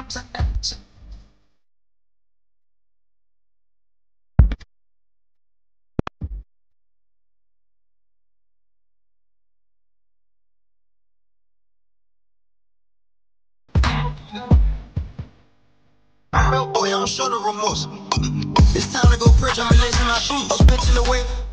Oh, yeah, I'm sure the remorse. It's time to go purge, I'm releasing my shoes. Bitch in the way.